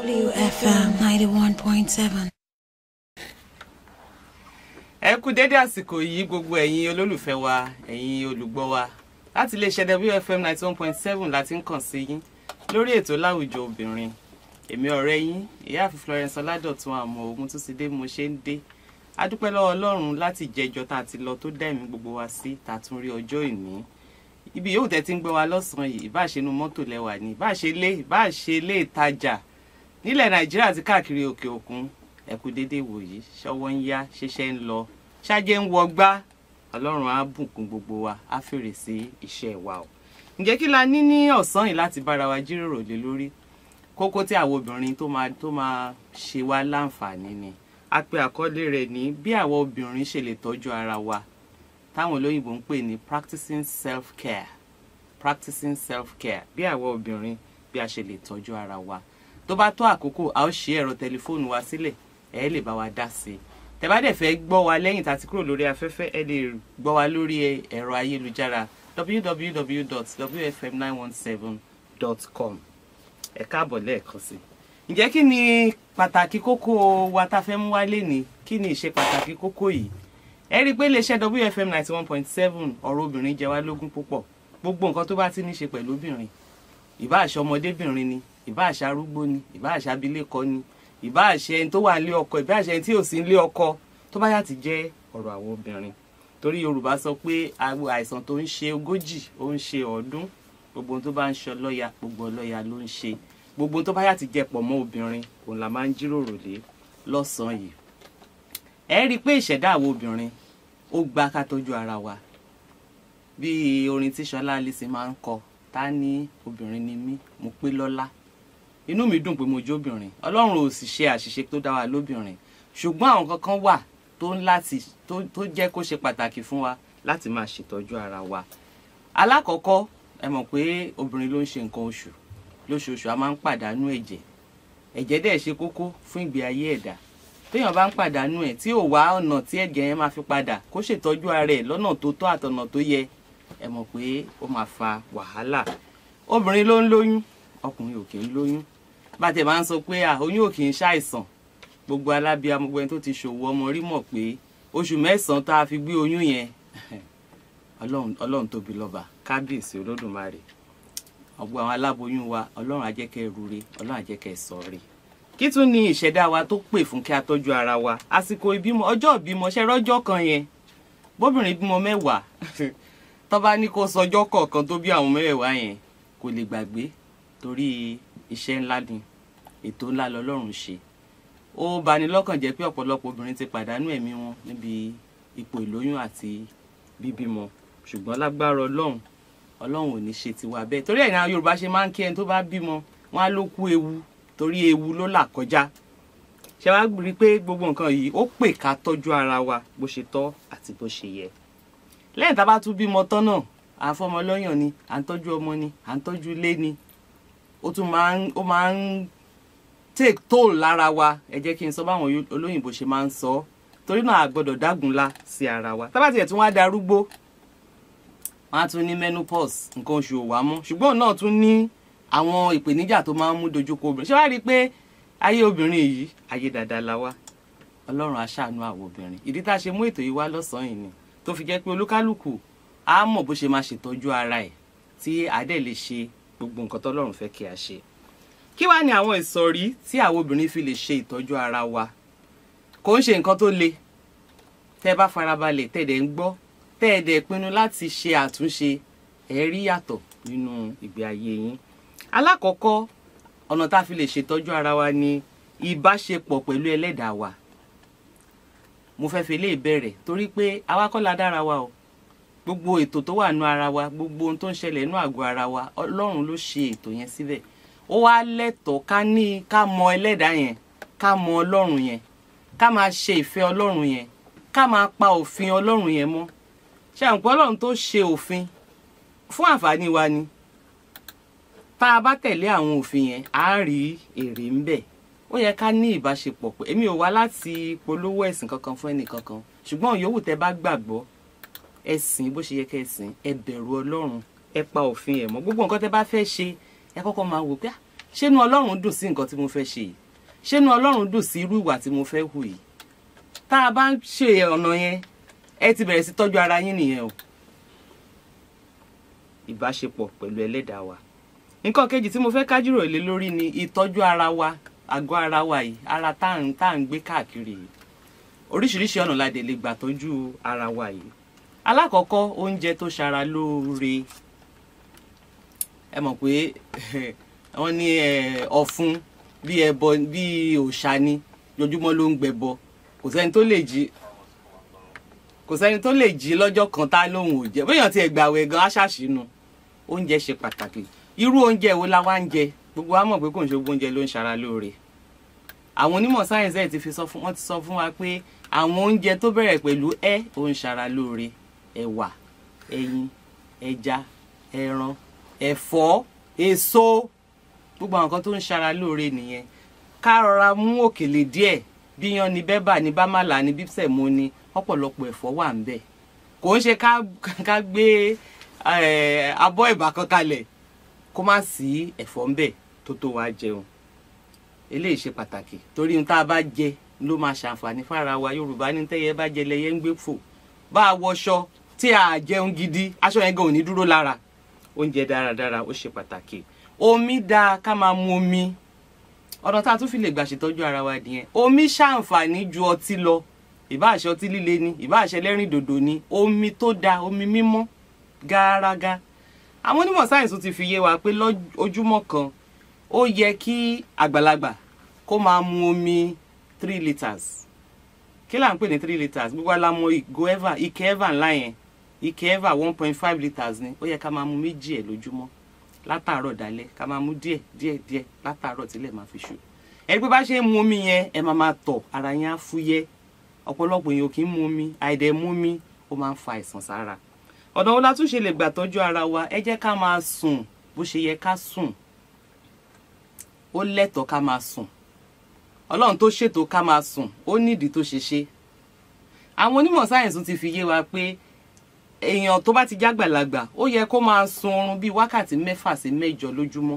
WFM 91.7. Ẹ kú dédé àsìkò yìí gbogbo ẹ̀yin olólùfẹ́ wa, ẹ̀yin olùgbọ́ wa. Láti iléeṣẹ́ WFM 91.7 láti ń kàn sí yín lórí ètò Lawujo Obinrin. Èmi ọ̀rẹ́ yín, Ìyáàfin Florence Ọládọ̀tun àmọ́ ogun tó ti dé mo ṣe ń dé. A dúpẹ́ lọ́wọ́ Ọlọ́run láti jẹjọ tá ti lọ tó dá ẹ̀mí gbogbo wa sí tá tún rí ọjọ́ ìní. Ibi yóò tẹ́ ti ń gbé wa lọ́sàn-án yìí, ìbá ṣe inú mọ́tò lẹ́wà ni, ìbá ṣe ilé ìtajà nílẹ̀ Nàìjíríà àti káàkiri òkè òkun. Ẹ kú dédé wòyí, ṣọwọ́ ń yá, ṣẹṣẹ ń lọ, ṣáájẹ́ ń wọgbá. Ọlọ́run á bùkún gbogbo wa, á fèrè sí iṣẹ́ wa o. Ǹjẹ́ kí la ní ọ̀sán yìí láti bára wa jíròrò lé lórí? Kókó tí àwọn obìnrin tó máa ṣe wá láǹfààní ni. A pè àkọlé rẹ̀ ní bí àwọn obìnrin ṣe lè tọ́jú ara wa. Táwọn olóyìnbó ń pè ní practicing self-care. Practicing self-care. Bí àwọn obìnrin bí a ṣe lè tọ́jú ara wa. Tó bá tó àkókò, a ó ṣí ẹ̀rọ tẹlifóònù wa sílẹ̀, ẹ lè bá wa dá sí. Tẹ́ bá dẹ̀ fẹ́ gbọ́ wa lẹ́yìn tá ti kúrò lórí afẹ́fẹ́, ẹ lè gbọ́ wa lórí ẹ̀rọ ayélujára www.wfm917.com. Ẹ káàbọ̀ lẹ́ẹ̀kan sí. Ǹjẹ́ kí ni pàtàkì kókó wa tá fẹ́ mú wá lénìí? Kí ni ìṣe pàtàkì kókó yìí? Ẹ rí pé iléeṣẹ́ WFM 91.7 ọ̀rọ̀ obìnrin jẹ wá lógún púpọ̀. Gbogbo nǹkan tó bá ti ní ṣe pẹ̀lú obìnrin. Ìbá àṣà ọmọdébìnrin ni, ìbá àṣà arúgbó ni, ìbá àṣà abilékọ ni, ìbá àṣà ẹni tó wà nílé ọkọ, ìbá àṣà ẹni tí ò sí nílé ọkọ, tó bá yá ti jẹ́ ọ̀rọ̀ àwọn obìnrin. Torí Yorùbá sọ pé àìsàn tó ń ṣe ogójì ó ń ṣe ọdún. Gbogbo ohun tó bá ń ṣe ọlọ́ya, gbogbo ọlọ́ya ló ń ṣe. Gbogbo ohun tó bá yá ti jẹ pọ̀ mọ́ obìnrin, òun la máa ń jíròrò lé lọ́sàn-án yìí. Ẹ rí pé ìṣẹ̀dá àwọn obìnrin ó gba ká tọ́jú ara wa. Bí orin tí Ṣọlá Allyson máa ń kọ, ta ní obìnrin ni mí, mo pé lọ́lá. Inú mi dùn pé mo jẹ́ obìnrin. Ọlọ́run ò sì ṣe àṣìṣe tó dá wa lóbìnrin. Ṣùgbọ́n àwọn kankan wà tó jẹ́ kó ṣe pàtàkì fún wa láti máa ṣètọ́jú ara wa. Alákọ̀ọ́kọ́, ẹ mọ̀ pé obìnrin ló ń ṣe nǹkan oṣù. Lóṣooṣù a máa ń pàdánù ẹ̀jẹ̀. Ẹ̀jẹ̀ dẹ̀ ṣe kókó fún ìgbé ayé ẹ̀dá. Téèyàn bá ń pàdánù ẹ̀ tí ò wá ọ̀nà tí ẹ̀jẹ̀ yẹn máa fi padà kó ṣètọ́jú ara ẹ̀ lọ́nà tó tọ́ àtọ̀nà tó yẹ, ẹ mọ̀ pé ó máa fa wàhálà. Obìnrin ló ń lóyún, ọkùnrin ò kì í lóyún. Bá tẹ̀ máa ń sọ pé oyún ò kì í ṣàìsàn. Gbogbo alábíamọ, gbogbo ẹni tó ti ṣòwò ọmọ rí mọ̀ pé oṣù 9 tá a fi gbé oyún yẹn, Ọlọ́run tóbi lọ́ba, kábíyèsí Olódùmarè. Ọgbọ àwọn aláboyún wa, Ọlọ́run á jẹ́ kẹ́ rure, Ọlọ́run á jẹ́ kẹ́ ṣọ̀rẹ́. Kí tún ni ìṣẹ̀dá wa tó pè fún kí a tọ́jú ara wa? Àsìkò ìbímọ, ọjọ́ ìbímọ, ṣe rọ́jọ́ kan yẹn. Bóbìnrin bímọ 10, tó bá ní kó sọjọ́ kọ̀ọ̀kan tó bí àwọn 10 yẹn, kò lè gbàgbé torí iṣẹ́ ńlá ni, ètò ńlá lọ́lọ́run ṣe. Ó bani lọ́kàn jẹ́ pé ọ̀pọ̀lọpọ̀ obìnrin ti pàdánù ẹ̀mí wọn níbi ipò ìlóyún àti bíbímọ. Ṣùgbọ́n lágbára Ọlọ́run ò ní ṣe tiwa bẹ́ẹ̀. Torí ẹ̀yin Yorùbá ṣe máa ń kí ẹni tó bá bímọ, wọ́n á ló kú ewu torí ewu ló là kọjá. Ṣé wàá rí pé gbogbo nǹkan yìí ó pè ká tọ́jú ara wa bó ṣe tọ́ àti bó ṣe yẹ. Lẹ́yìn tá a bá tún bímọ tán náà, à ń fọmọ lọ́yàn ni, à ń tọ́jú ọmọ ni, à ń tọ́jú ilé ni. Ó máa ń take toll lára wa. Ẹ jẹ́ kí n sọ báwọn olóyìnbó ṣe máa ń sọ. Torí náà a gbọ́dọ̀ dágunlá sí ara wa. Tá bá tiẹ̀ tún wá darúgbó, wọ́n á tún ní menopause, nǹkan oṣù ò wá mọ́. Ṣùgbọ́n náà tún ní àwọn ìpèníjà tó máa ń mú dojúkọ obìnrin. Ṣé wàá rí pé ayé obìnrin yìí, ayé dáadáa la wá. Ọlọ́run á ṣàánú àwọn obìnrin. Ìdí tá a ṣe mú ètò yìí wá lọ́sàn-án yìí ni tó fi jẹ́ pé olúkálùkù á mọ̀ bó ṣe máa ṣètọ́jú ara ẹ̀ tí a dẹ̀ lè ṣe gbogbo nǹkan tọ́lọ́run fẹ́ kí a ṣe. Kí wá ni àwọn ìsọ̀rí tí àwọn obìnrin fi lè ṣe ìtọ́jú ara wa? Kò ń ṣe nǹkan tó le. Tẹ́ bá farabalẹ̀, tẹ́ dẹ̀ ń gbọ́, tẹ́ dẹ̀ pinnu láti ṣe àtúnṣe, ẹ rí yàtọ̀ nínú ìgbé ayé yín. Alákọ̀ọ́kọ́, ọ̀nà tá fi lè ṣètọ́jú ara wa ni ìbáṣepọ̀ pẹ̀lú ẹlẹ́dàá wa. Mo fẹ́ fi lè bẹ̀rẹ̀ torí pé àwa kọ́ la dára wa o. Gbogbo ètò tó wà nínú ara wa, gbogbo ohun tó ń ṣẹlẹ̀ nínú àgọ́ ara wa, Ọlọ́run ló ṣe ètò yẹn síbẹ̀. Ó wá lẹ́tọ̀ọ́ ká mọ ẹlẹ́dàá yẹn, ká mọ Ọlọ́run yẹn, ká máa ṣe ìfẹ́ Ọlọ́run yẹn, ká máa pa òfin Ọlọ́run yẹn mọ́. Ṣé àǹpọ̀ Ọlọ́run tó ṣe òfin fún àǹfààní wa ni. Tá a bá tẹ̀lé àwọn òfin yẹn, á rí èrè ń bẹ. Ó yẹ ká ní ìbáṣepọ̀ pé èmi ò wá láti polówó ẹ̀sìn kankan fún ẹnì kankan. Ṣùgbọ́n yòówù tẹ́ bá gbàgbọ́, ẹ̀sìn bó ṣe yẹ kẹ́ ẹ̀sìn, ẹ bẹ̀rù Ọlọ́run, ẹ pa òfin ẹ̀ mọ́. Gbogbo nǹkan tẹ́ bá fẹ́ ṣe, ẹ kọ́kọ́ máa wò pé ṣé inú Ọlọ́run dùn sí nǹkan tí mo fẹ́ ṣe yìí, ṣé inú Ọlọ́run dùn sí irú ìwà tí mo fẹ́ hù yìí. Tá a bá ń ṣe ọ̀nà yẹn ẹ ti bẹ̀rẹ̀ sí tọ́jú ara yín nìyẹn o. Ìbáṣepọ̀ pẹ̀lú ẹlẹ́dàá wa. Nǹkan kejì tí mo fẹ́ ká jíròrò lé lórí ni ìtọ́jú ara wa, àgọ́ ara wa yìí, ara tá à ń gbé káàkiri yìí. Oríṣiríṣi ọ̀nà la dẹ̀ lè gbà tọ́jú ara wa yìí. Alákọ̀ọ́kọ́, oúnjẹ tó ṣara lóore. Ẹ mọ̀ pé wọ́n ní ọ̀fun bí ẹbọ bí òòṣà ni, lójúmọ́ ló ń gbẹbọ. Kò sẹ́ni tó lè jí lọ́jọ́ kan tá lóhùn ò jẹ. Bóyá ti ẹ̀gbàwẹ̀ gan aṣàṣínú. Oúnjẹ ṣe pàtàkì. Irú oúnjẹ wo la wá ń jẹ? Gbogbo wa mọ̀ pé kò ń ṣe gbogbo oúnjẹ ló ń ṣara lóore. Àwọn onímọ̀ sáyẹ́ǹsì ti sọ fún wa pé àwọn oúnjẹ tó bẹ̀rẹ̀ pẹ̀lú ó ń ṣara lóore. Ẹ̀wà, ẹyin, ẹja, ẹran, ẹ̀fọ́, èso, gbogbo àwọn nǹkan tó ń ṣara lóore nìyẹn. Ká rọra mú òkèlè díẹ̀, bí yan ni bẹ́bà ni bámàlà ni bí sẹ̀mó ni, ọ̀pọ̀lọpọ̀ ẹ̀fọ́ wà ń bẹ̀. Kò ń ṣe ká gbé abọ́ ẹ̀bà kan kalẹ̀ kó má sí ẹ̀fọ́ ń bẹ̀ tó wá jẹun. Eléyìí ṣe pàtàkì torí ohun tá a bá jẹ ló máa ṣàǹfààní fára wa. Yorùbá ní tẹ́yẹ bá jẹ lẹ́yẹ ń gbé fò. Bá a wọṣọ tí a jẹun gidi, aṣọ yẹn gan ò ní dúró lára. Oúnjẹ dáradára ó ṣe pàtàkì. Omi dáa, ká máa mu omi. Ọ̀nà tá a tún fi lè gbà ṣètọ́jú ara wa nìyẹn. Omi ṣàǹfààní ju ọtí lọ. Ìbáṣe ọtí líle ni, ìbáṣe ẹlẹ́rìndòdò ni, omi tó dáa, omi mímọ́ gárágá. Àwọn onímọ̀ sáyẹ́ǹsì ti fi yé wa pé lójúmọ́ kan ó yẹ kí àgbàlagbà kó máa mu omi 3 litres. Kí là ń pè ní 3 litres? Gbogbo wa la mọ̀ ike eva ńlá yẹn. Ike eva 1.5 litres ni. Ó yẹ ká máa mu méjì ẹ̀ lójúmọ́. Látàárọ̀ dalẹ́ ká máa mu díẹ̀ látàárọ̀ tílẹ̀ máa fi ṣú. Ẹ pé bá ṣe ń mu omi yẹn, ẹ máa tọ̀, ara yẹn á fúyẹ́. Ọ̀pọ̀lọpọ̀ èèyàn kì í mu omi, àìdẹ̀ mu omi ó máa ń fa àìsàn sára. Ọ̀nà wo la tún ṣe lè gbà tọ́jú ara wa? Ẹ jẹ́ ká máa sùn bó ṣe yẹ ká sùn. Ó lẹ́tọ̀ọ́ ká máa sùn. Ọlọ́run tó ṣètò ká máa sùn, ó nídìí tó ṣe. Àwọn onímọ̀ sáyẹ́ǹsì ti fi yé wa pé èèyàn tó bá ti jágbàlagbà ó yẹ kó máa sun oorun bíi wákàtí 6 sí 8 lójúmọ́.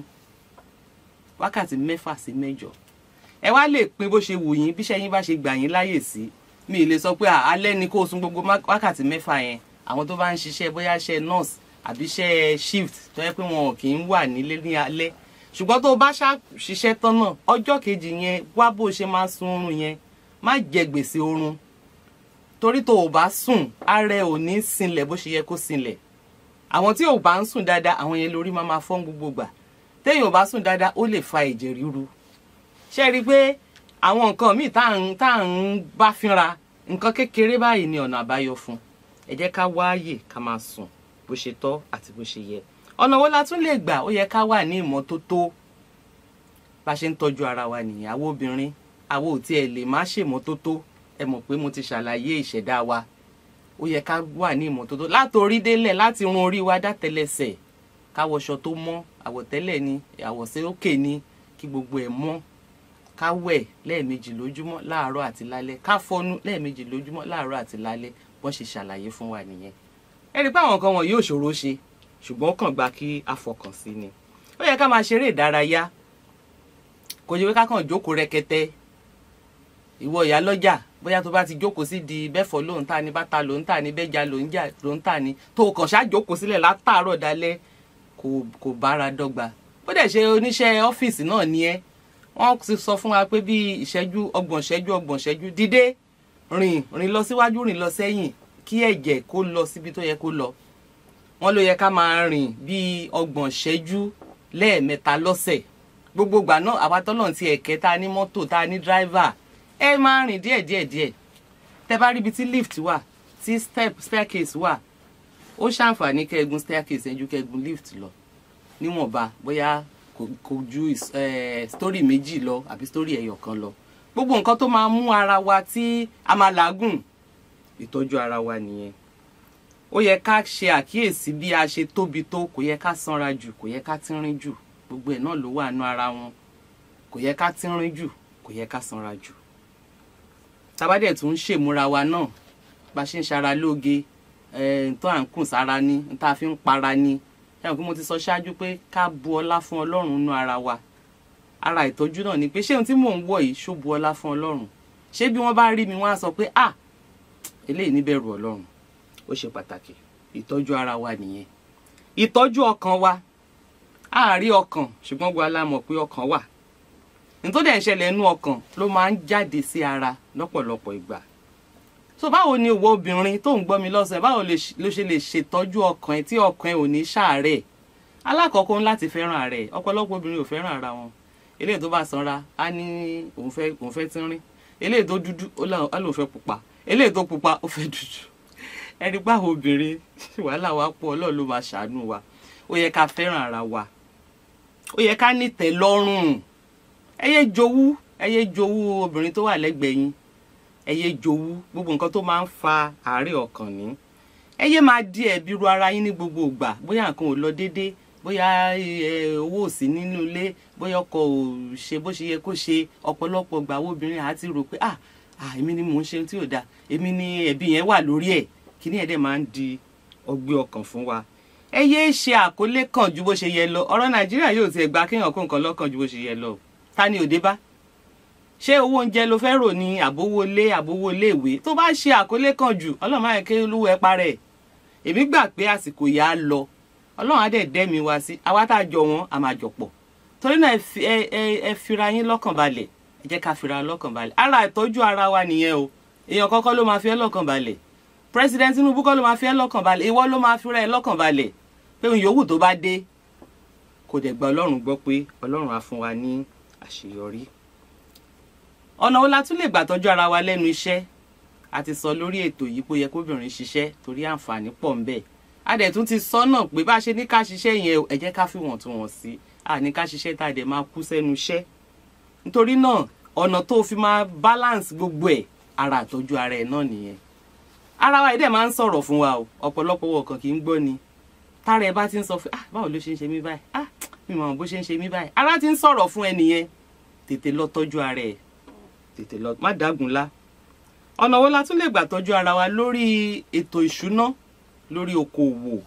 Wákàtí 6 sí 8. Ẹ wá lè pín bó ṣe wù yín, bí iṣẹ́ yín bá ṣe gbà yín láyè sí. Mi lè sọ pé alẹ́ ni kó sun gbogbo wákàtí 6 yẹn. Àwọn tó bá ń ṣiṣẹ́ bóyá iṣẹ́ nurse àbí iṣẹ́ shift tó yẹ pé wọn kì í wà nílé ní alẹ́. Ṣùgbọ́n tó bá ṣiṣẹ́ tán náà, ọjọ́ kejì yẹn wá bó ṣe máa sun oorun yẹn, má jẹ gbèsè oorun. Torí tó ò bá sùn, ara ẹ ò ní sinlẹ̀ bó ṣe yẹ kó sinlẹ̀. Àwọn tí ò bá ń sùn dáadáa, àwọn yẹn lórí máa fọ́n gbogbo gbà. Téèyàn ò bá sùn dáadáa, ó lè fa ẹ̀jẹ̀ ríru. Ṣé rí pé àwọn nǹkan míì tá à ń bá fínra, nǹkan kékeré báyìí ni ọ̀nà àbáyọ fún. Ẹ jẹ́ ká wáyè ká máa sùn bó ṣe tọ́ àti bó ṣe yẹ. Ọ̀nà wo la tún lè gbà? Ó yẹ ká wà ní ìmọ́tótó. Bá ṣe ń tọ́jú ara wa nìyẹn. Àwọn obìnrin, àwọn ò tiẹ̀ lè má ṣe ìmọ́tótó. Ẹ mọ̀ pé mo ti ṣàlàyé ìṣẹ̀dá wa. Ó yẹ ká wà ní ìmọ́tótó látorí délẹ̀, láti run orí wa dátẹlẹsẹ̀. Ká wọṣọ tó mọ́, àwọ̀tẹ́lẹ̀ ni, àwọ̀sókè ni, kí gbogbo ẹ̀ mọ́. Ká wẹ̀ lẹ́ẹ̀mejì lójúmọ́ láàárọ̀ àti lálẹ́. Ká fọnú lẹ́ẹ̀mejì lójúmọ́ láàárọ̀ àti lálẹ́. Bọ́n ṣe ṣàlàyé fún wa nìyẹn. Ẹ rí pé àwọn nǹkan wọn yóò ṣòro ṣe, ṣùgbọ́n kàn gba kí a fọkàn sí ni. Ó yẹ ká máa ṣeré ìdárayá. Kò jẹ́ pé ká kàn jókòó rẹkẹtẹ. Ìwọ ìyá lọ́jà, bóyá tó bá ti jókòó sí di bẹ́fọ̀ ló ń tà ní, bàtà ló ń tà ní, bẹ́jà ló ń tà ní, tó kàn ṣá jókòó sílẹ̀ látàárọ̀ dalẹ́, kò bára dọ́gba. Bó dẹ̀ ṣe oníṣẹ́ ọ́fíìsì náà ni ẹ́. Wọ́n ti sọ fún wa pé bí ìṣẹ́jú 30 ìṣẹ́jú dídé, rìn lọ síwájú, rìn lọ sẹ́yìn, kí ẹ̀jẹ̀ kó lọ síbi tó yẹ kó lọ. Wọ́n ló yẹ ká máa rìn bí 30 ìṣẹ́jú lẹ́ẹ̀mẹ́ta lọ́sẹ̀. Gbogbo ìgbà náà àwátọ́lọ́run ti ẹ̀kẹ́ tá ní mọ́tò, tá ní driver, ẹ máa rìn díẹ̀. Tẹ́ bá rí ibi tí lift wà, tí staircase wà, ó ṣàǹfààní kẹ́gun staircase ẹjú kẹ́gun lift lọ. Níwọ̀nba bóyá kò ju story méjì lọ àbí story ẹyọ kan lọ. Gbogbo nǹkan tó máa mú ara wa tí a máa làágùn, ìtọ́jú ara wa nìyẹn. Ó yẹ ká ṣe àkíyèsí bí a ṣe tóbi tó, kò yẹ ká sanra jù, kò yẹ ká tínrín jù. Gbogbo ẹ̀ náà ló wà nínú ara wọn. Kò yẹ ká tínrín jù, kò yẹ ká sanra jù. Tá bá dẹ̀ tún ṣèmúra wa náà, bá ṣe ń ṣara lóge, tó à ń kùn sára ni, tá fi ń para ni. Ẹ mọ̀ pé mo ti sọ ṣáájú pé ká bu ọlá fún Ọlọ́run nínú ara wa. ara ìtọ́jú náà ni pé ṣé ohun tí mò ń wọ̀ yìí ṣó bu ọlá fún Ọlọ́run, ṣé bí wọ́n bá rí mi wọ́n á sọ pé eléyìí níbẹ̀rù Ọlọ́run. Ó ṣe pàtàkì. Ìtọ́jú ara wa nìyẹn. Ìtọ́jú ọkàn wa, a rí ọkàn ṣùgbọ́n gbogbo la mọ̀ pé ọkàn wà. Ní tó dẹ̀ ń ṣẹlẹ̀ nínú ọkàn ló máa ń jáde sí ara lọ́pọ̀lọpọ̀ ìgbà. So báwo ni ìwọ obìnrin tó ń gbọ́ mi lọ́sẹ̀, báwo ló ṣe lè ṣètọ́jú ọkàn ẹ tí ọkàn ẹ ò ní ṣàárẹ̀? Alákọ̀ọ́kọ́ láti fẹ́ràn ara ẹ̀. Ọ̀pọ̀lọpọ̀ obìnrin ò fẹ́ràn ara wọn. Eléyìí tó bá sanra á ní òun fẹ́ tínrín. Eléyìí tó dúdú ó lóun fẹ́ pupa. Eléyìí tó pupa ó fẹ́ dúdú. Ẹni pé àwọn obìnrin wàhálà wa pọ̀, Ọlọ́run ló máa ṣàánú wa. Ó yẹ ká fẹ́ràn ara wa. Ó yẹ ká ní tẹ́lọ́rùn. Ẹ yé jowú obìnrin tó wà lẹ́gbẹ̀ẹ́ yín. Ẹ yé jowú gbogbo nǹkan tó máa ń fa àárẹ̀ ọkàn ní. Ẹ yé máa dí ẹ̀bi ru ara yín ní gbogbo ìgbà. Bóyá nǹkan ò lọ déédéé, bóyá owó ò sí nínú ilé, bóyá ọkọ ò ṣe bó ṣe yẹ kó ṣe. Ọ̀pọ̀lọpọ̀ ìgbà wo obìnrin á ti rò pé èmi ni mò ń ṣe tí ò dáa, èmi ni ẹ̀bi yẹn wà lórí ẹ̀. Kíní ẹ̀ dẹ̀ máa ń di ọgbẹ́ ọkàn fún wa. Ẹ yé ṣe àkólé kan ju bó ṣe yẹ lọ. Ọ̀rọ̀ Nàìjíríà yóò ti gbà kéèyàn kó nǹkan lọ́kàn ju bó ṣe yẹ lọ. Ta ni òde bá? Ṣé owó oúnjẹ ló fẹ́ rò ní àbówó ilé ìwé? Tó bá ṣe àkólé kan jù, Ọlọ́run máa ké olúwa ẹ parẹ́. Èmi gbà pé àsìkò yà á lọ. Ọlọ́run á dẹ̀ dẹ́mi wá sí. Àwa tá a jọ wọn, a máa jọ pọ̀. Torí náà ẹ fira yín lọ́kàn balẹ̀. Ẹ jẹ́ ká fira lọ́kàn balẹ̀. Ara ìtọ́jú ara wa nìyẹn o. Èèyàn kọ́kọ́ ló máa fi ẹ́ lọ́kàn balẹ̀. President Tinubu kọ́ ló máa fi ẹ́ lọ́kàn balẹ̀. Ìwọ ló máa fi rẹ́ ẹ lọ́kàn balẹ̀. Pé ohun yòówù tó bá dé, kò dẹ̀ gba Ọlọ́run gbọ́ pé Ọlọ́run á fún wa ní àṣeyọrí. Ọ̀nà wo la tún lè gbà tọ́jú ara wa lẹ́nu iṣẹ́? A ti sọ lórí ètò yìí pé ó yẹ kóbìnrin ṣiṣẹ́ torí àǹfààní pọ̀ ń bẹ. A dẹ̀ tún ti sọ náà pé bá ṣe ní ká ṣiṣẹ́ yẹn ẹ jẹ́ ká fi wọ̀ntúnwọ̀nsí. A ní ká ṣiṣẹ́ tá a dẹ̀ máa kú sẹ́nu iṣẹ́. Nítorí náà ọ̀nà tó fi máa balance gbogbo ẹ̀, ara àtọ́jú ara ẹ̀ náà nìyẹn. Ara wa dẹ̀ máa ń sọ̀rọ̀ fún wa o. Ọ̀pọ̀lọpọ̀ wọ̀kàn kì í gbọ́ ni. Tára ẹ bá ti ń sọ fún báwo ló ṣe ń ṣe mí báyìí? Mi mọ̀ bó ṣe ń ṣe mí báyìí. Ara ti ń sọ̀rọ̀ fún ẹ nìyẹn. Tètè lọ tọ́jú ara ẹ̀. Tètè lọ má dágunlá. Ọ̀nà wo la tún lè gbà tọ́jú ara wa lórí ètò ìṣúná, lórí okòwò?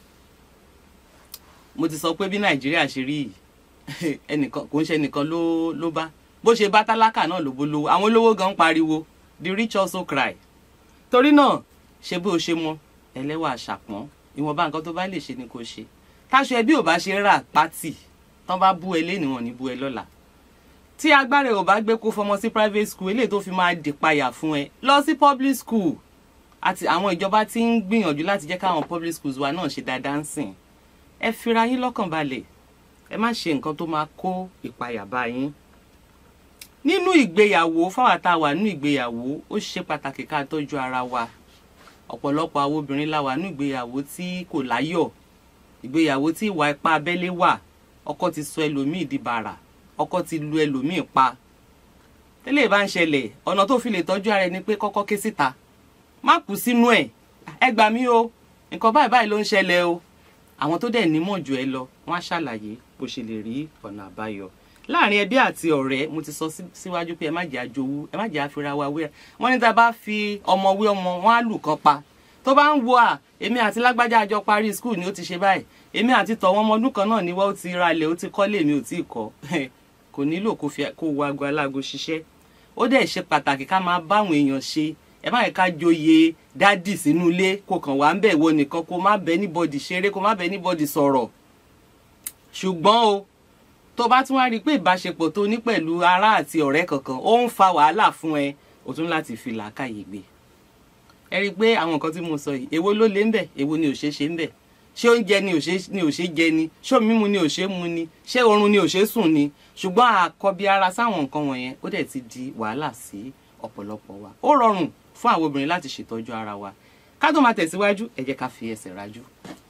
Mo ti sọ pé bí Nàìjíríà ṣe rí ẹnìkan kò ń ṣe ẹnìkan ló bá. Bó ṣe bá tálákà náà ló bó lówó. Àwọn olówó gan pariwo, the rich also cry. Torí náà ṣe bí o ṣe mọ ẹlẹ́wà àṣàpọ́n. Ìwọ̀nba nǹkan tó bá lè ṣe ni kò ṣe. Táṣọ ẹbí ò bá ṣe rà pátì, tán bá bú ẹ lénìí wọn ní bú ẹ lọ́la. Tí agbára ò bá gbé kó fọmọ sí private school, eléyìí tó fi máa dìpayà fún ẹ, lọ sí public school. Àti àwọn ìjọba tí ń gbìyànjú láti jẹ́ káwọn public schools wa náà ṣe dáadáa ń sìn. Ẹ fira yín lọ́kàn balẹ̀. Ẹ má ṣe nǹkan tó máa kó ìpayà bá yín. Nínú ìgbéyàwó, fáwọn tá a wà nínú ìgbéyàwó, ó ṣe pàtàkì ká tọ́jú ara wa. Ọ̀pọ̀lọpọ̀ àwọn obìnrin la wà nínú ìgbéyàwó tí kò láyọ̀. Ìgbéyàwó tí ìwà ipá abẹ́lé wà. Ọkọ ti sọ ẹlòmíì di bàrà. Ọkọ ti lu ẹlòmíì pa. Tẹ́lẹ̀ bá ń ṣẹlẹ̀, ọ̀nà tó fi lè tọ́jú ara ẹni pé kọ́kọ́ ké síta. Má kú sínú ẹ̀. Ẹ gbà mí o. Nǹkan báyìí ló ń ṣẹlẹ̀ o. Àwọn tó dẹ̀ nímọ̀ jù ẹ lọ, wọ́n á ṣàlàyé bó ṣe lè rí ọ̀nà àbáyọ. Láàrin ẹbí àti ọ̀rẹ́, mo ti sọ síwájú pé ẹ má jẹ́ àjowú, ẹ má jẹ́ àfira wa wé. Wọ́n ní tá bá fi ọmọ wé ọmọ, wọ́n á lù kan pa. Tó bá ń wo èmi àti lágbájá àjọ parí school ni ó ti ṣe báyìí. Èmi àti tọ̀wọ́n ọmọ ọdún kan náà ni wọ́n ti ra ilẹ̀, ó ti kọ́lé, mi ò tí ì kọ́. Kò nílò kó wo aago aláago ṣiṣẹ́. Ó dẹ̀ ṣe pàtàkì ká máa báwọn èèyàn ṣe. Ẹ má yẹ ká joyè dádì sínú ilé, kó kàn wá ń bẹ̀ wọ nìkan, kó má bẹ anybody ṣeré, kó má bẹ anybody sọ̀rọ̀. Ṣùgbọ́n o, tó bá tún wá rí pé ìbáṣepọ̀ tó ní pẹ̀lú ará àti ọ̀rẹ́ kankan ó ń fa wàhálà fún ẹ, o tún láti fi làákàyè gbé. Ẹ rí pé àwọn nǹkan tí mo sọ yìí, èwo ló lé ń bẹ̀, èwo ni ò ṣe ń bẹ̀. Ṣé oúnjẹ ni ò ṣe jẹ ni? Ṣé omi mímu ni ò ṣe mu ni? Ṣé oorun ni ò ṣe sùn ni? Ṣùgbọ́n àkọ́bí ara sáwọn nǹkan wọ̀nyẹn ó dẹ̀ ti di wàhálà sí ọ̀pọ̀lọpọ̀ wa. Ó rọrùn fún àwọn obìnrin láti ṣètọ́jú ara wa. Ká tó máa tẹ̀síwájú, ẹ jẹ́ ká fi ẹsẹ̀ rájú.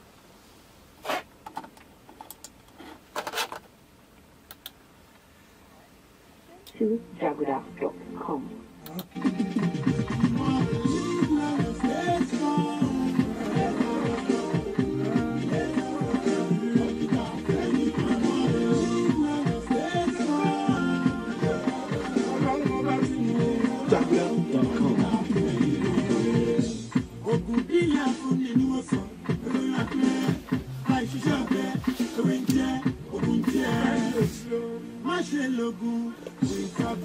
tojuara.com. Má ṣe lò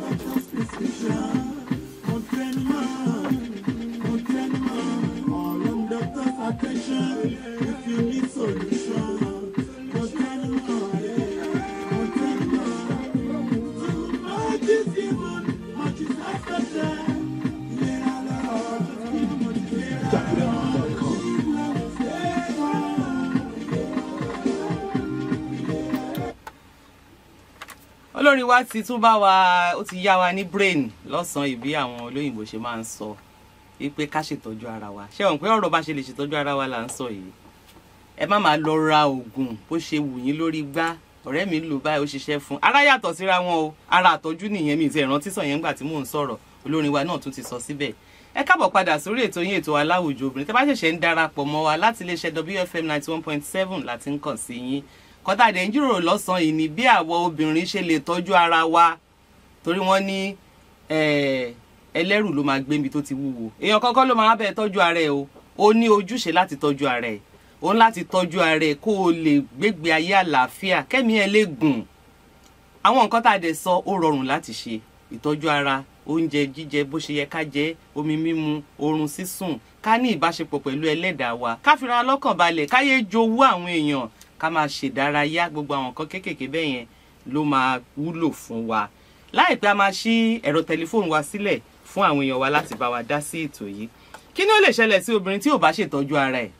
olórin wa ti tún bá wa ó ti yá wa ní brain lọ́sàn-án ìbí àwọn olóyìnbó ṣe máa ń sọ wípé ká ṣètọ́jú ara wa ṣé wọn pé ọ̀rọ̀ bá ṣe lè ṣètọ́jú ara wa là ń sọ yìí ẹ má máa lọ ra oògùn bó ṣe wù yín lórí gbá ọ̀rẹ́ mi lò báyìí ó ṣiṣẹ́ fún ara yàtọ̀ síra wọn o ara àtọ́jú nìyẹn mi ti rántí sọ yẹn nígbà tí mò ń sọ̀rọ̀ olórin wa náà tún ti sọ síbẹ̀ ẹ káàbọ̀ padà sórí ètò yín ètò Aláwùjọ Obìnrin tẹ́ bá ṣẹ̀ṣẹ̀ ń darapọ̀ mọ́ wa láti iléeṣẹ́ WFM 91.7 láti ń kàn sí yín kọ́tà dẹ̀ ń jíròrò lọ́sàn-án yìí ni bí àwọn obìnrin ṣe lè tọ́jú ara wa torí wọ́n ní ẹlẹ́rù ló máa gbé mi tó ti wúwo èèyàn kọ́kọ́ ló máa bẹ̀ tọ́jú ara ẹ̀ o ó ní ojúṣe láti tọ́jú ara ẹ̀ ó ń láti tọ́jú ara ẹ̀ kó o lè gbégbé ayé àlàáfíà kẹ́mi ẹ̀ lè gùn àwọn nǹkan tá a dẹ̀ sọ ó rọrùn láti ṣe ìtọ́jú ara oúnjẹ jíjẹ bó ṣe yẹ ká jẹ omi mímu oorun sísùn ká ní ìbáṣepọ̀ pẹ̀lú ẹlẹ́dàá wa ká fira lọ́kàn balẹ̀ káyé jowú àwọn èèyàn ká máa ṣèdárayá gbogbo àwọn nǹkan kéékèèké bẹ́ẹ̀ yẹn ló máa wúlò fún wa láìpẹ́ a máa ṣí ẹ̀rọ tẹlifóònù wa sílẹ̀ fún àwọn èèyàn wa láti bá wa dá sí ètò yìí kí ni ó lè ṣẹlẹ̀ sí obìnrin tí ò bá ṣètọ́jú ara ẹ̀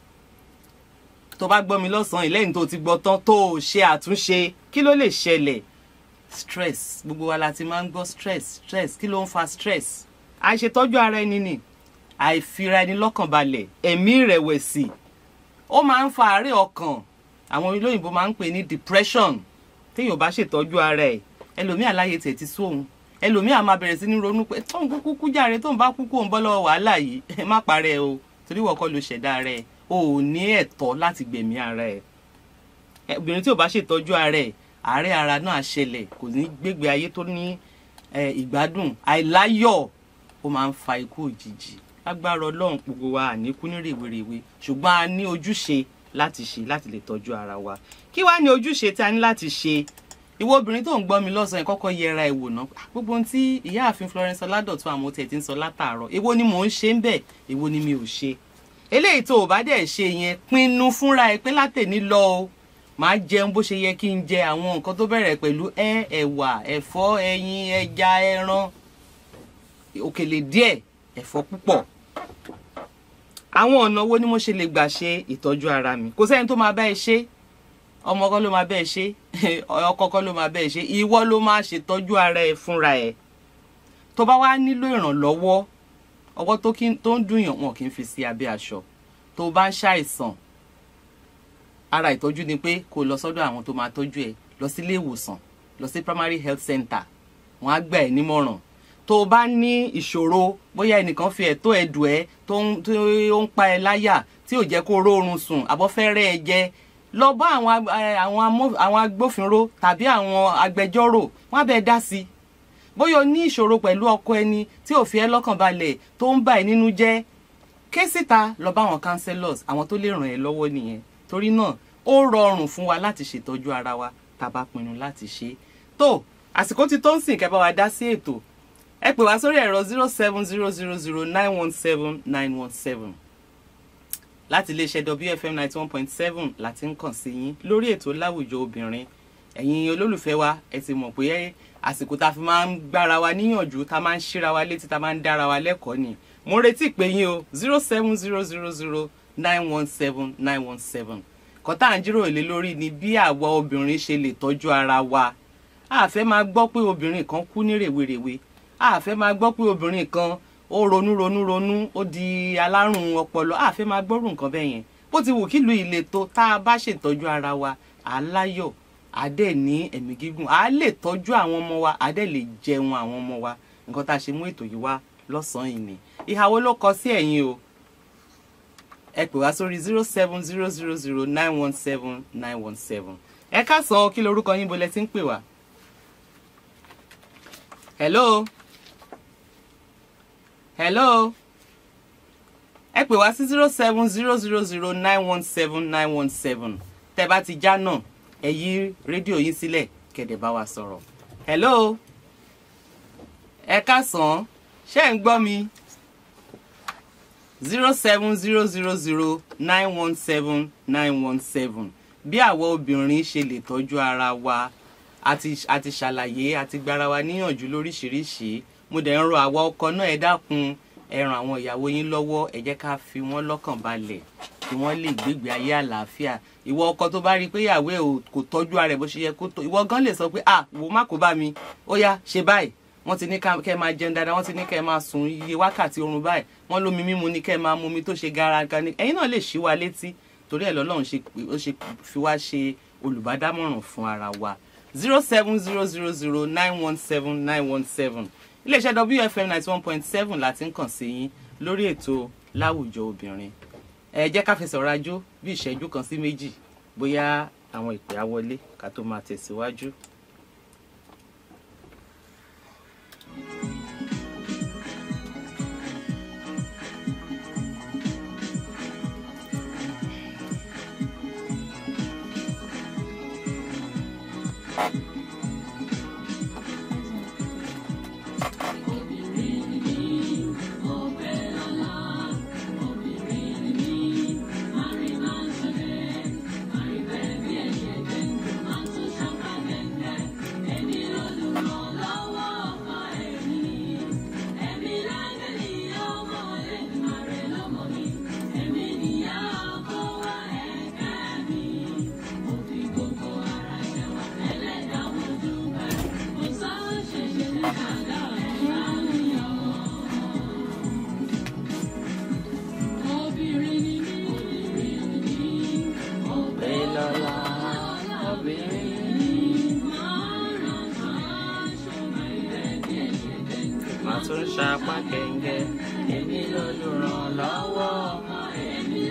tó bá gbọ́ mi lọ́sàn-án lẹ́yìn tó ti gbọ́ tán tó o ṣe àtúnṣe kí ló lè ṣẹlẹ̀ stress gbogbo wa la ti máa ń gbọ́ stress kí ló ń fa stress àìṣètọ́jú ara ẹni ni àìfira ẹni lọ́kàn balẹ̀ ẹ̀mí ìrẹ̀wẹ̀sì ó máa ń fa àárẹ̀ ọkàn àwọn olóyìnbó máa ń pè ní depression téèyàn bá ṣètọ́jú ara ẹ̀ ẹlòmíì aláyé tẹ̀ ti sóhun ẹlòmíì á máa bẹ̀rẹ̀ sí ní ronú pé tóun kúkú jàre tóun bá kúkú òun bọ́ lọ́wọ́ wàhálà yìí ẹ má parẹ́ o torí wọ́n kọ́ ló ṣẹ̀dá rẹ̀ o ò ní ẹ̀tọ́ láti gbẹ̀mí ara ẹ̀ obìnrin tí ò bá ṣètọ́jú ara ẹ̀ àárẹ̀ ara náà ṣẹlẹ̀ kò ní gbégbé ayé tó ní ìgbádùn àìláyọ̀ ó máa ń fa ikú òjijì lágbára Ọlọ́run gbogbo wa àníkú ní rèwerèwe ṣùgbọ́n a ní ojúṣe láti ṣe láti lè tọ́jú ara wa kí wá ní ojúṣe tí a ní láti ṣe ìwọ obìnrin tó ń gbọ́ mi lọ́sàn-án kọ́kọ́ yẹra ẹ̀wò náà gbogbo ohun tí ìyáàfin Florence Ọládọ̀tun àwọn tẹ̀ ti ń sọ látàárọ̀ èwo ni mò ń ṣe ń bẹ̀ èwo ni mi ò ṣe eléyìí tó o bá dẹ̀ ṣe yẹn pinnu fúnra ẹ pé látẹ̀ní lọ o máa jẹun bó ṣe yẹ kí n jẹ àwọn nǹkan tó bẹ̀rẹ̀ pẹ̀lú ẹ̀wà ẹ̀fọ́ ẹyin ẹja ẹran òkèlè díẹ̀ ẹ̀fọ́ púpọ̀ àwọn ọ̀nà wo ni mo ṣe lè gbà ṣe ìtọ́jú ara mi kò sẹ́ni tó máa bá ẹ ṣe ọmọ kan ló máa bá ẹ ṣe ọkọ kan ló máa bá ẹ ṣe ìwọ ló máa ṣètọ́jú ara ẹ fúnra ẹ tó bá wá nílò ìrànlọ́wọ́ ọwọ́ tó ń dùnyàn wọn kì í fi sí abẹ́ aṣọ tó bá ń ṣàìsàn ara ìtọ́jú ni pé kó lọ sọ́dọ̀ àwọn tó máa tọ́jú ẹ lọ sí ilé ìwòsàn lọ sí primary health center wọ́n á gbà ẹ́ nímọ̀ràn tó bá ní ìṣòro bóyá ẹnìkan fi ẹ̀tọ́ ẹ̀dùn ẹ tó ń pa ẹ láyà tí ò jẹ́ kó rórun sùn àbọ̀fẹ́rẹ́ ẹ jẹ lọ bá àwọn agbófinró tàbí àwọn agbẹjọ́rò wọ́n á bẹ dá sí bóyá o ní ìṣòro pẹ̀lú ọkọ ẹni tí ò fi ẹ́ lọ́kàn balẹ̀ tó ń bà ẹ́ nínú jẹ́ ké síta lọ bá àwọn counselors àwọn tó lè ràn ẹ́ lọ́wọ́ nìyẹn torí náà ó rọrùn fún wa láti ṣètọ́jú ara wa tá a bá pinnu láti ṣe tó àsìkò tí tó ń sìn kẹ́ bá wa dá sí ètò ẹ pè wá sórí ẹ̀rọ 07000917917 láti iléeṣẹ́ WFM 91.7 láti ń kàn sí yín lórí ètò Láwùjọ Obìnrin ẹ̀yin olólùfẹ́ wa ẹ ti mọ̀ pé àsìkò tá a fi máa ń gbára wa níyànjú tá a máa ń ṣíra wa létí tá a máa ń dára wa lẹ́kọ̀ọ́ ni mo retí pé yín o 07000917917 kọ́tà à ń jíròrò lé lórí ni bí àwa obìnrin ṣe lè tọ́jú ara wa a fẹ́ máa gbọ́ pé obìnrin kan kú ní rèwerèwe a fẹ́ máa gbọ́ pé obìnrin kan ó ronú ó di alárùn ọpọlọ a fẹ́ máa gbọ́rù nǹkan bẹ́ẹ̀ yẹn bó ti wù kílùú ìletò tá a bá ṣètọ́jú ara wa aláyọ̀ àdẹ̀ ní ẹ̀mí gígùn a lè tọ́jú àwọn ọmọ wa àdẹ̀ lè jẹun àwọn ọmọ wa nǹkan tá a ṣe mú ètò yìí wá lọ́sàn-án yìí ni ìhàwó ló kọ sí ẹ̀yin o ẹ pè wá sórí 07000917917 ẹ káàsán kí lorúkọ yín bolẹ̀ tí ń pè wá. hello ẹ pè wá sí 07000917917 tẹ́ bá ti já náà ẹ yí rédíò yín sílẹ̀ kẹ̀dẹ̀ bá wa sọ̀rọ̀. hello ẹ káàsán ṣé ń gbọ́ mi 07000917917 bí Awa Obinrin ṣe lè tọ́jú ara wa àti ṣàlàyé àti gbára wa níyànjú lóríṣiríṣi. Mo dẹ̀ ń rọ̀ àwa ọkọ náà ẹ dákun ẹ ràn àwọn ìyàwó yín lọ́wọ́, ẹ jẹ́ ká fi wọ́n lọ́kàn balẹ̀ kí wọ́n lè gbégbé ayé àlàáfíà. Ìwọ ọkọ tó bá rí pé ìyàwó ẹ kò tọ́jú ara ẹ̀ bó ṣe yẹ kó tó, ìwọ gan lè sọ pé wò má kó bá mi, ó yá ṣe báyìí, wọ́n ti ní kẹ́ máa jẹun dáadáa, wọ́n ti ní kẹ́ máa sùn iye wákàtí oorun báyìí, wọ́n lómi mímu ní kẹ́ máa mu omi tó ṣe garaga ní. Ẹ̀yin náà lè ṣí wa létí torí ẹ̀ lọ́lọ́run ó ṣe fi wá ṣe olùbádámọ̀ràn fún ara wa. 07000917917 iléeṣẹ́ WFM 91.7 láti ń kàn sí yín lórí ètò Láwùjọ Obìnrin. Ẹ jẹ́ ká fẹsẹ̀ rajó bí ìṣẹ́jú kan sí méjì bóyá àwọn ìpè á wọlé ká tó máa tẹ̀síwájú. Ṣapá kẹ̀ǹgẹ̀ èmi lolùrànlọ́wọ́ ọmọ èmi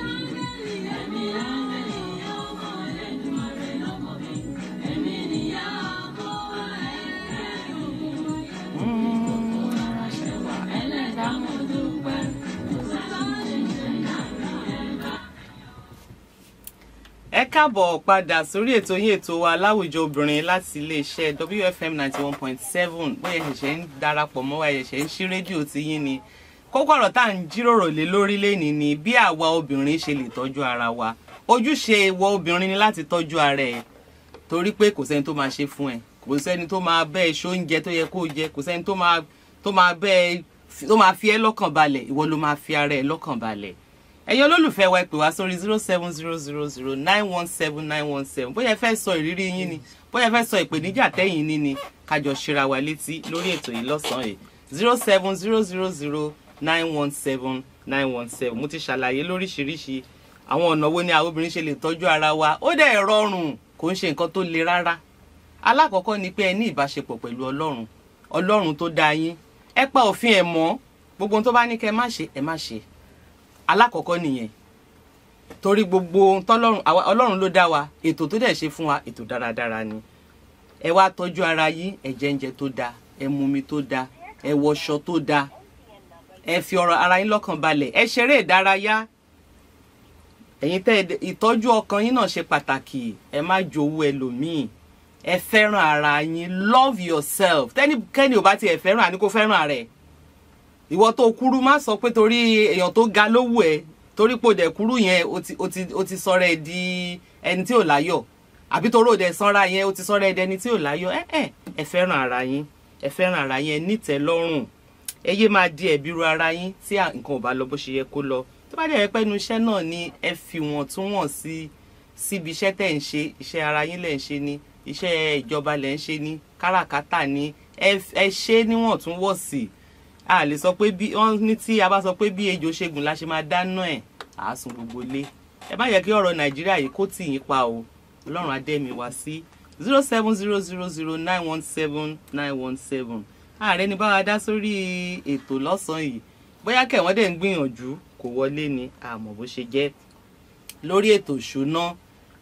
ọmọ Ẹlẹ́dùmarè lọ́mọ mi èmi níyà ọmọ ẹ̀ẹ́dùn ara ṣẹwà ẹlẹ́dàá mo dúpẹ́. Ẹ káàbọ̀ padà sórí ètò yín ètò wa Láwùjọ Obìnrin láti iléeṣẹ́ WFM 91.7. bóyá ẹ̀ṣẹ̀ ń darapọ̀ mọ́ wa ẹ̀ṣẹ̀ ń ṣí rédíò tí yín ni. Kókó ọ̀rọ̀ tá à ń jíròrò lé lórí lénìí ni bí àwa obìnrin ṣe lè tọ́jú ara wa. Ojúṣe ìwọ obìnrin ni láti tọ́jú ara ẹ̀ torí pé kò sẹ́ni tó máa ṣe fún ẹ, kò sẹ́ni tó máa bẹ́ ẹ ṣóúnjẹ tó yẹ kó jẹ, kò sẹ́ni tó máa fi ẹ́ lọ́kàn balẹ̀, ìwọ ló máa fi ara ẹ lọ́kàn balẹ̀. Ẹ̀yin olólùfẹ́ wa pè wá sórí 07000917917 bóyá ẹ fẹ́ sọ ìrírí yín ni, bóyá ẹ fẹ́ sọ ìpèníjà tẹ́yìn ní ni, kájọ ṣíra wa létí lórí ètò yìí lọ́sàn-án yìí 07000917917. Mo ti ṣàlàyé lóríṣiríṣi àwọn ọ̀nà wo ni àwọn obìnrin ṣe lè tọ́jú ara wa. Ó dẹ̀ rọrùn, kò ń ṣe nǹkan tó le rárá. Alákọ̀ọ́kọ́ ni pé ẹ ní ìbáṣepọ̀ pẹ̀lú Ọlọ́run tó dá yín. Ẹ pa òfin ẹ̀ mọ́, gbogbo ohun tó bá ní kẹ́ má ṣe ẹ má ṣe. Alákọ̀ọ́kọ́ nìyẹn torí gbogbo Ọlọ́run ló dá wa, ètò tó dẹ̀ ṣe fún wa ètò dáradára ni. Ẹ wá tọ́jú ara yín, ẹ jẹ oúnjẹ tó dáa, ẹ mu omi tó dáa, ẹ wọṣọ tó dáa, ẹ fi ọ̀rọ̀ ara yín lọ́kàn balẹ̀, ẹ ṣeré ìdárayá. Ẹ̀yin ìtọ́jú ọkàn yín náà ṣe pàtàkì, ẹ má jowú ẹlòmíì, ẹ fẹ́ràn ara yín, love yourself. Tẹ́nikẹ́ni ò bá tiẹ̀ fẹ́ràn àní kó fẹ́ràn ara ẹ̀. Ìwọ tó kúrú má sọ pé torí èèyàn tó ga ló wù ẹ́, torí pò dẹ̀ kúrú yẹn o ti sọ̀rọ̀ ẹ̀ di ẹni tí ò láyọ̀, àbí torí ò dẹ̀ sanra yẹn o ti sọ̀rọ̀ ẹ̀ di ẹni tí ò láyọ̀. Ẹ fẹ́ràn ara yín, ẹ fẹ́ràn ara yín, ẹ nítẹ́lọ́rùn, ẹ yé máa di ẹ̀bi ru ara yín tí nǹkan ò bá lọ bó ṣe yẹ kó lọ. Tó bá dẹ̀ pẹ́ nu iṣẹ́ náà ni ẹ fi wọ̀n tún wọ̀n síbi iṣẹ́ tẹ̀ ń ṣe, iṣẹ́ ara yín lẹ̀ ń ṣe ni, iṣẹ́ ìjọba lẹ̀ ń ṣe ni, káràkátà ni, ẹ ṣe níwọ̀ntúnwọ̀nsì. A lè sọ pé bí wọ́n ní tí a bá sọ pé bí ejò ṣẹ́gun la ṣe máa dáná ẹ̀ àásùn gbogbo lé. Ẹ bá yẹ kí ọ̀rọ̀ Nàìjíríà yìí kó tì yín pa o. Ọlọ́run á dẹ́ mi wá sí 07000917917. Ààrẹ ni bá wa dá sórí ètò lọ́sàn-án yìí. Bóyá kẹ̀wọ́n dẹ̀ ń gbìyànjú kò wọlé ni àmọ́ bó ṣe jẹ́. Lórí ètò ìṣúná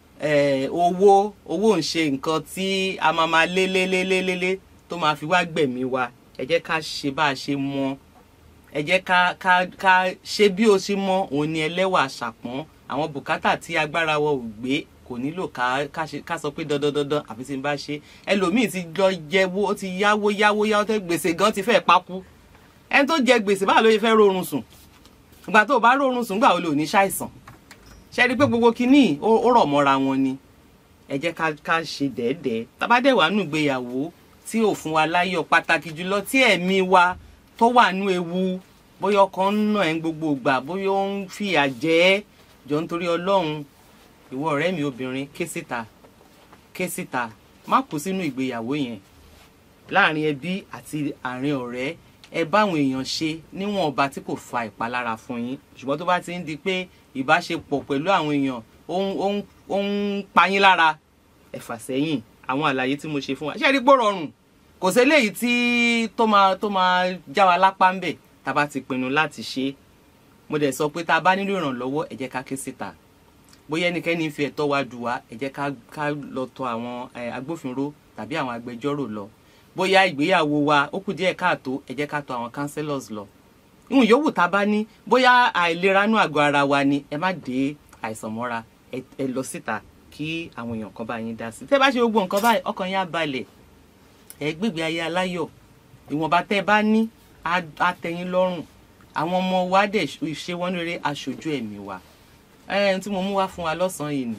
owó ń ṣe nǹkan tí a máa lé tó máa fi wá gbẹ̀mí wa. Ẹ jẹ́ ká ṣe bá a ṣe mọ̀, ẹ jẹ́ ká ṣe bí ó ṣe mọ̀, òun ni ẹlẹ́wà ṣàpọ́n. Àwọn bùkátà tí agbára wa ò gbé kò nílò ká sọ pé dandan àfi tí n bá ṣe ẹlòmíì ti lọ jẹ́wọ́ ó ti yáwó tó gbèsè gan ti fẹ́ pakú ẹni tó jẹ gbèsè báwo ló yẹ fẹ́ rọrùn sùn ìgbà tó bá rọrùn sùn gbà ó lè ní ṣàìsàn ṣe rí pé gbogbo kinní ó rọ̀ mọ́ra wọn ni ẹ jẹ́ ká ṣe dẹ́ẹ̀dẹ́ tabadẹ́ wà nù gbéyàwó tí ò fún wa láyọ̀ pàtàkì jùlọ tí ẹ̀mí wa tó wà nù ewu bóyá ọkàn ń nà ẹ́ gbogbo ìgbà bóyá ó ń fìyà jẹ ẹ́ jọ nítorí Ọlọ́run ìwọ ọ̀rẹ́ mi obìnrin ké síta má kú sínú ìgbéyàwó yẹn láàrin ẹbí àti àárín ọ̀rẹ́ ẹ báwọn èèyàn ṣe níwọ̀n ọba tí kò fa ìpalára fún yín ṣùgbọ́n tó bá ti ń di pé ìbáṣepọ̀ pẹ̀lú àwọn èèyàn ó ń pa yín lára ẹ fà sẹ́yìn àwọn àlàyé tí mo ṣe fún wa ṣé ẹ rí gbọ́ rọrùn kò sí eléyìí tí tó máa já wa lápá ń bẹ̀ tá a bá ti pinnu láti ṣe mo dẹ̀ sọ pé tá a bá nílò ìrànlọ́wọ́ ẹ jẹ́ ká ké síta bóyá ẹnikẹ́ni fi ẹ̀tọ́ wa dù wá ẹ jẹ́ ká lọ tọ̀ àwọn agbófinró tàbí àwọn agbẹjọ́rò lọ bóyá ìgbéyàwó wa ó kù díẹ̀ káàtó ẹ jẹ́ ká tọ̀ àwọn counselors lọ ìhun yòówù tá a bá ní bóyá àìlera nú àgọ́ ara wa ni ẹ má dé àìsàn mọ́ra ẹ lọ síta kí àwọn èèyàn kan bá yín dá sí tẹ́ bá ṣe gbogbo nǹkan báyìí ọkàn yín á balẹ̀ ẹ gbégbé ayé aláyọ̀ ìwọ̀nba tẹ́ bá ní á tẹ́yín lọ́rùn àwọn ọmọ wa dẹ̀ ṣe wọ́n rere aṣojú ẹ̀mí wa tí mo mú wá fún wa lọ́sàn-án yìí ni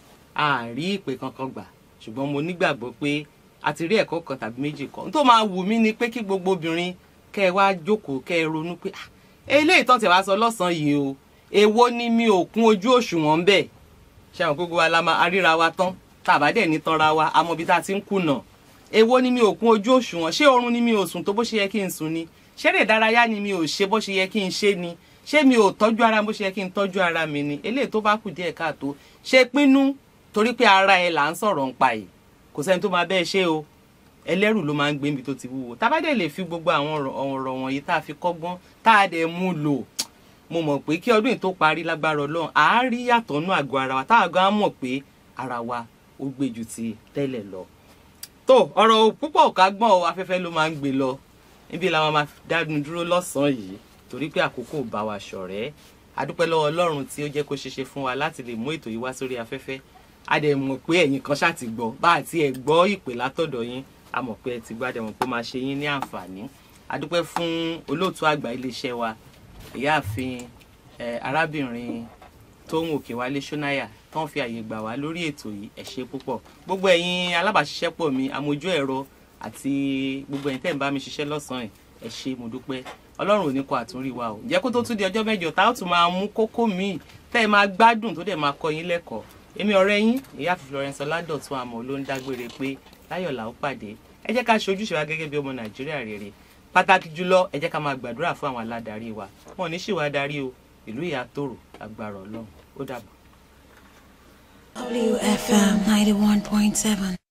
a rí ìpè kankan gbà ṣùgbọ́n mo nígbàgbọ́ pé a ti rí ẹ̀kọ́ kan tàbí méjì kan tó máa wù mí ni pé kí gbogbo obìnrin kẹ́ ẹ wá jókòó kẹ́ ẹ ronú pé eléyìí tán ti wá sọ lọ́sàn-án yìí o èwo ni mi ò kún ojú òṣùwọ̀n bẹ́ẹ̀ ṣe àwọn gbogbo wa la máa ríra wa tán tàbá dẹ̀ ní tanra wa àmọ́ bí tá a ti ń kùnà èwo ni mi ò kún ojú òṣùwọ̀n ṣé oorun ni mi ò sùn tó bó ṣe yẹ kí n sùn ni ṣé eré ìdárayá ni mi ò ṣe bó ṣe yẹ kí n ṣe ni ṣé mi ò tọ́jú ara bó ṣe yẹ kí n tọ́jú ara mi ni eléyìí tó bá kù díẹ̀ káàtó ṣe pinnu torí pé ara ẹ là ń sọ̀rọ̀ ń pa yìí kò sẹ́ni tó máa bẹ́ẹ̀ ṣe o ẹlẹ́rù ló máa ń gbé níbi tó ti wúwo tá bá dẹ̀ lè fi gbogbo àwọn ọ̀rọ̀ wọ̀nyí tá a fi kọ́gbọ́n tá a dẹ̀ mú lò mo mọ̀ pé kí ọdún yìí tó parí lágbára Ọlọ́run à á rí yàtọ̀ nú àgọ́ ara wa tá a gan mọ̀ pé ara wa ó gbé ju ti tẹ́lẹ̀ lọ. tó ọ̀rọ̀ púpọ̀ ká gbọ́n afẹ́fẹ́ ló máa ń gbé lọ níbi làwọn máa dádùn dúró lọ́sàn-án yìí torí pé àkókò bá wa ṣọ̀rẹ́ adúpẹ́ lọ́wọ́ Ọlọ́run tí ó jẹ́ kó ṣeṣe fún wa láti lè mú ètò yìí wá sórí afẹ́fẹ́ a dẹ̀ mọ̀ pé ẹ̀yin kan ṣáà ti gbọ́ bá àti ẹ̀ gbọ́ ìpè látọ̀dọ̀ yín a mọ̀ pé ẹ ti gbọ́ àdẹ̀mọ̀ pé máa ṣe yín ní àǹfààní adúpẹ́ fún olóòtú àgbà iléeṣẹ́ wa ìyáàfin arábìnrin Tóhùn Òkèwálé Ṣónáyà tó ń fi àyè gbà wá lórí ètò yìí ẹ ṣé púpọ̀ gbogbo ẹ̀yin alábàáṣiṣẹ́pọ̀ mi amójú ẹ̀rọ àti gbogbo ẹ̀yin tẹ́ ń bá mi ṣiṣẹ́ lọ́sàn-án ẹ ṣé mo dúpẹ́ Ọlọ́run ò ní kọ àtúnrí wa o ǹjẹ́ kó tó tún di ọjọ́ mẹ́jọ tá ó tún máa mú kókó míì tẹ́ ẹ máa gbádùn tó dẹ̀ máa kọ́ yín lẹ́kọ̀ọ́ èmi ọ̀rẹ́ yín ìyáàfin Florence Ọládọ̀tun àmọ́ ló ń dágbére pé láyọ̀ là ó pàdé ẹ jẹ́ ká ṣojúṣe wa gẹ́gẹ́ bí ọmọ Nàìjíríà rere pàtàkì jùlọ ẹ jẹ́ ká máa gbàdúrà fún àwọn aládarí wa wọn ò ní ṣì wá darí o ìlú ìyá tòrò agbára Ọlọ́run ó dàbọ̀. WFM 91.7